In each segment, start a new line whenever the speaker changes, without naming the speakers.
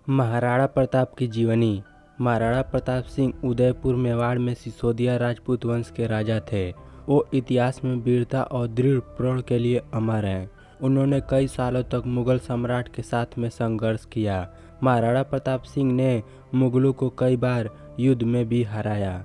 महाराणा प्रताप की जीवनी। महाराणा प्रताप सिंह उदयपुर मेवाड़ में सिसोदिया राजपूत वंश के राजा थे। वो इतिहास में वीरता और दृढ़ प्रण के लिए अमर हैं। उन्होंने कई सालों तक मुगल सम्राट के साथ में संघर्ष किया। महाराणा प्रताप सिंह ने मुगलों को कई बार युद्ध में भी हराया।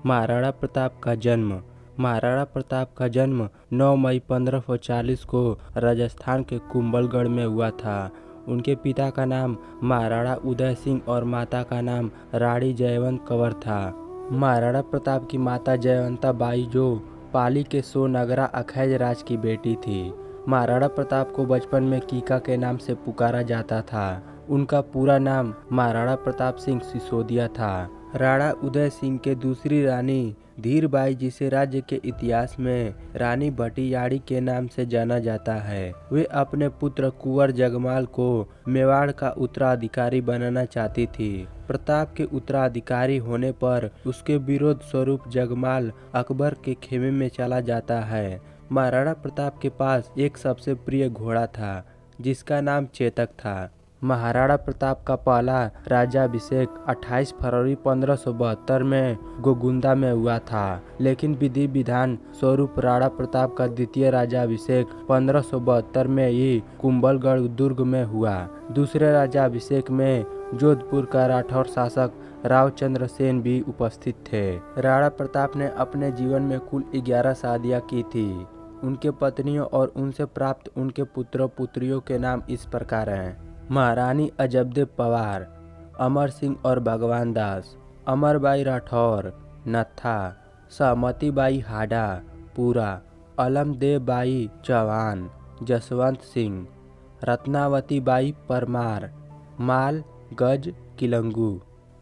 महाराणा प्रताप का जन्म 9 मई 1540 को राजस्थान के कुंभलगढ़ में हुआ था। उनके पिता का नाम महाराणा उदय सिंह और माता का नाम रानी जयवंत कंवर था। महाराणा प्रताप की माता जयवंता बाई जो पाली के सोनगरा अखैज राज की बेटी थी। महाराणा प्रताप को बचपन में कीका के नाम से पुकारा जाता था। उनका पूरा नाम महाराणा प्रताप सिंह सिसोदिया था। राणा उदय सिंह के दूसरी रानी धीरबाई, जिसे राज्य के इतिहास में रानी भटियाड़ी के नाम से जाना जाता है, वे अपने पुत्र कुंवर जगमाल को मेवाड़ का उत्तराधिकारी बनाना चाहती थी। प्रताप के उत्तराधिकारी होने पर उसके विरोध स्वरूप जगमाल अकबर के खेमे में चला जाता है। महाराणा प्रताप के पास एक सबसे प्रिय घोड़ा था जिसका नाम चेतक था। महाराणा प्रताप का पहला राज्याभिषेक 28 फरवरी 1572 में गोगुंदा में हुआ था, लेकिन विधि विधान स्वरूप राणा प्रताप का द्वितीय राज्याभिषेक 1572 में ही कुंभलगढ़ दुर्ग में हुआ। दूसरे राज्याभिषेक में जोधपुर का राठौर शासक रावचंद्र सेन भी उपस्थित थे। राणा प्रताप ने अपने जीवन में कुल 11 शादियां की थी। उनके पत्नियों और उनसे प्राप्त उनके पुत्र पुत्रियों के नाम इस प्रकार हैं: महारानी अजबदेव पवार, अमर सिंह और भगवान दास, अमरबाई राठौर, नत्था, सहमती बाई हाडा, पूरा, अलमदेव बाई चौहान, जसवंत सिंह, रत्नावती बाई परमार, माल गज किलंगू,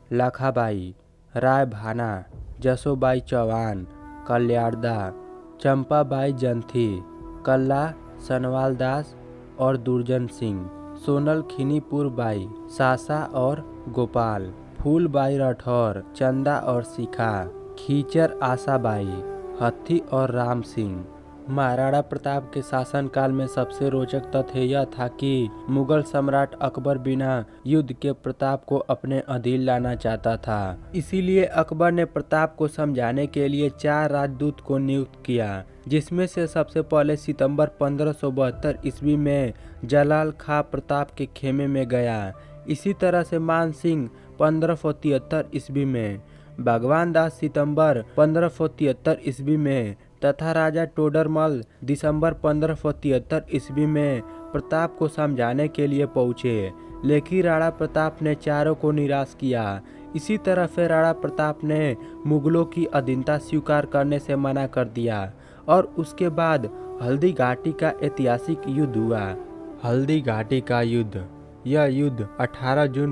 लखाबाई, राय भाना, जसोबाई चौहान, कल्याणदा, चंपाबाई जंथी, कल्ला सनवाल दास और दुर्जन सिंह, सोनल खिनीपुर बाई, सासा और गोपाल, फूल बाई राठौर, चंदा और शिखा, खीचर आशा बाई, हत्थी और राम सिंह। महाराणा प्रताप के शासनकाल में सबसे रोचक तथ्य यह था कि मुगल सम्राट अकबर बिना युद्ध के प्रताप को अपने अधीन लाना चाहता था। इसीलिए अकबर ने प्रताप को समझाने के लिए 4 राजदूत को नियुक्त किया, जिसमें से सबसे पहले सितंबर 1572 ईस्वी में जलाल खां प्रताप के खेमे में गया। इसी तरह से मान सिंह 1573 ईस्वी में, भगवान दास सितंबर 1573 ईस्वी में तथा राजा टोडरमल दिसंबर 1573 ईस्वी में प्रताप को समझाने के लिए पहुँचे, लेकिन राणा प्रताप ने चारों को निराश किया। इसी तरह फिर राणा प्रताप ने मुगलों की अधीनता स्वीकार करने से मना कर दिया और उसके बाद हल्दी घाटी का ऐतिहासिक युद्ध हुआ। हल्दी घाटी का युद्ध, यह युद्ध 18 जून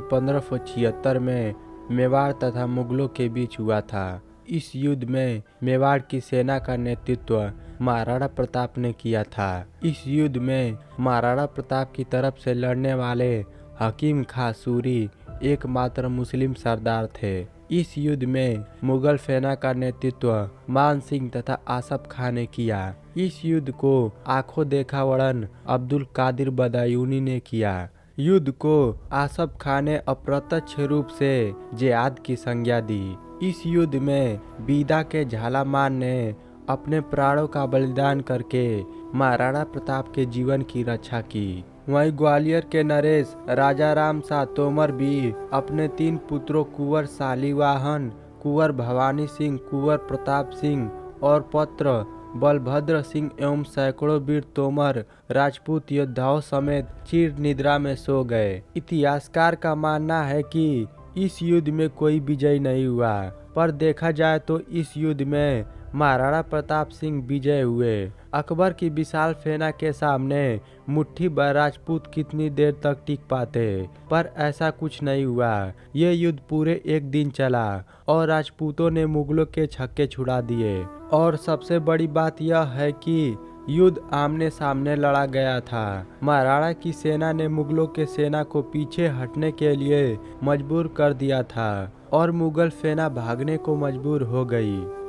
1576 में मेवाड़ तथा मुगलों के बीच हुआ था। इस युद्ध में मेवाड़ की सेना का नेतृत्व महाराणा प्रताप ने किया था। इस युद्ध में महाराणा प्रताप की तरफ से लड़ने वाले हकीम खां सूरी एकमात्र मुस्लिम सरदार थे। इस युद्ध में मुगल सेना का नेतृत्व मान सिंह तथा आसफ खां ने किया। इस युद्ध को आंखों देखा वर्णन अब्दुल कादिर बदायूनी ने किया। युद्ध को आसफ खां ने अप्रत्यक्ष रूप से जिहाद की संज्ञा दी। इस युद्ध में बीदा के झालामान ने अपने प्राणों का बलिदान करके महाराणा प्रताप के जीवन की रक्षा की। वहीं ग्वालियर के नरेश राजा राम शाह तोमर भी अपने 3 पुत्रों कुंवर शालीवाहन, कुंवर भवानी सिंह, कुंवर प्रताप सिंह और पुत्र बलभद्र सिंह एवं सैकड़ों वीर तोमर राजपूत योद्धाओं समेत चिर निद्रा में सो गए। इतिहासकार का मानना है कि इस युद्ध में कोई विजय नहीं हुआ, पर देखा जाए तो इस युद्ध में महाराणा प्रताप सिंह विजय हुए। अकबर की विशाल सेना के सामने मुट्ठी भर राजपूत कितनी देर तक टिक पाते, पर ऐसा कुछ नहीं हुआ। यह युद्ध पूरे 1 दिन चला और राजपूतों ने मुगलों के छक्के छुड़ा दिए। और सबसे बड़ी बात यह है कि युद्ध आमने सामने लड़ा गया था। महाराणा की सेना ने मुगलों के सेना को पीछे हटने के लिए मजबूर कर दिया था और मुगल सेना भागने को मजबूर हो गई।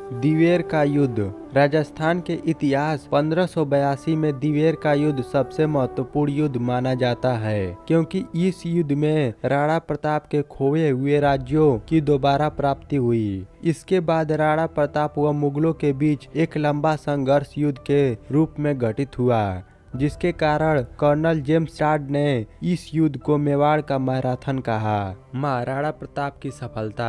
दिवेर का युद्ध। राजस्थान के इतिहास 1582 में दिवेर का युद्ध सबसे महत्वपूर्ण युद्ध माना जाता है, क्योंकि इस युद्ध में राणा प्रताप के खोए हुए राज्यों की दोबारा प्राप्ति हुई। इसके बाद राणा प्रताप व मुगलों के बीच एक लंबा संघर्ष युद्ध के रूप में घटित हुआ, जिसके कारण कर्नल जेम्स टाड ने इस युद्ध को मेवाड़ का मैराथन कहा। महाराणा प्रताप की सफलता।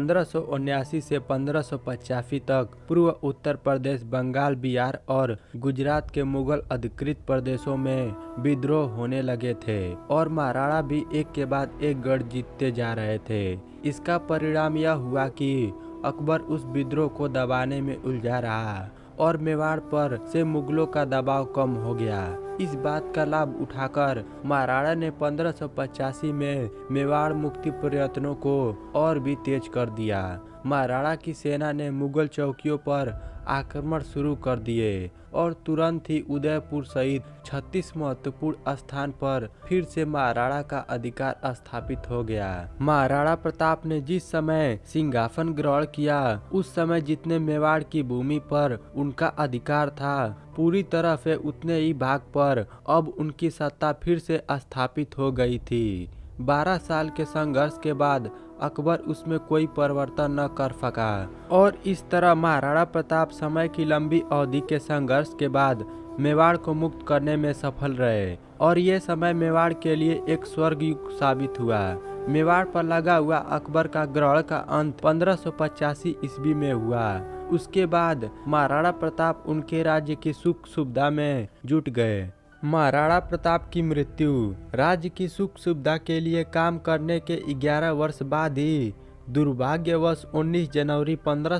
1579 से 1585 तक पूर्व उत्तर प्रदेश, बंगाल, बिहार और गुजरात के मुगल अधिकृत प्रदेशों में विद्रोह होने लगे थे और महाराणा भी एक के बाद एक गढ़ जीतते जा रहे थे। इसका परिणाम यह हुआ कि अकबर उस विद्रोह को दबाने में उलझा रहा और मेवाड़ पर से मुगलों का दबाव कम हो गया। इस बात का लाभ उठाकर महाराणा ने 1585 में मेवाड़ मुक्ति प्रयत्नों को और भी तेज कर दिया। महाराणा की सेना ने मुगल चौकियों पर आक्रमण शुरू कर दिए और तुरंत ही उदयपुर सहित 36 महत्वपूर्ण स्थान पर फिर से महाराणा का अधिकार स्थापित हो गया। महाराणा प्रताप ने जिस समय सिंहासन ग्रहण किया, उस समय जितने मेवाड़ की भूमि पर उनका अधिकार था, पूरी तरह से उतने ही भाग पर अब उनकी सत्ता फिर से स्थापित हो गई थी। 12 साल के संघर्ष के बाद अकबर उसमें कोई परिवर्तन न कर सका और इस तरह महाराणा प्रताप समय की लंबी अवधि के संघर्ष के बाद मेवाड़ को मुक्त करने में सफल रहे और ये समय मेवाड़ के लिए एक स्वर्ग युग साबित हुआ। मेवाड़ पर लगा हुआ अकबर का ग्रहण का अंत 1585 ईस्वी में हुआ। उसके बाद महाराणा प्रताप उनके राज्य की सुख सुविधा में जुट गए। महाराणा प्रताप की मृत्यु। राज्य की सुख सुविधा के लिए काम करने के 11 वर्ष बाद ही दुर्भाग्यवश 19 जनवरी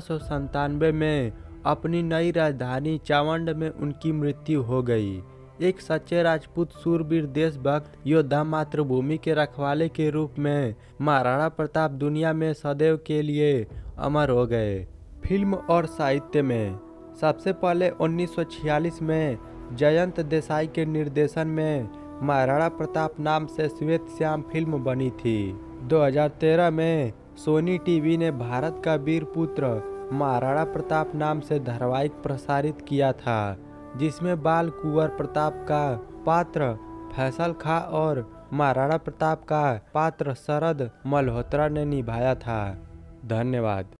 1597 में अपनी नई राजधानी चावंड में उनकी मृत्यु हो गई। एक सच्चे राजपूत सूरवीर देशभक्त योद्धा मातृभूमि के रखवाले के रूप में महाराणा प्रताप दुनिया में सदैव के लिए अमर हो गए। फिल्म और साहित्य में सबसे पहले 1946 में जयंत देसाई के निर्देशन में महाराणा प्रताप नाम से श्वेत श्याम फिल्म बनी थी। 2013 में सोनी टीवी ने भारत का वीर पुत्र महाराणा प्रताप नाम से धारावाहिक प्रसारित किया था, जिसमें बाल कुंवर प्रताप का पात्र फैसल खां और महाराणा प्रताप का पात्र शरद मल्होत्रा ने निभाया था। धन्यवाद।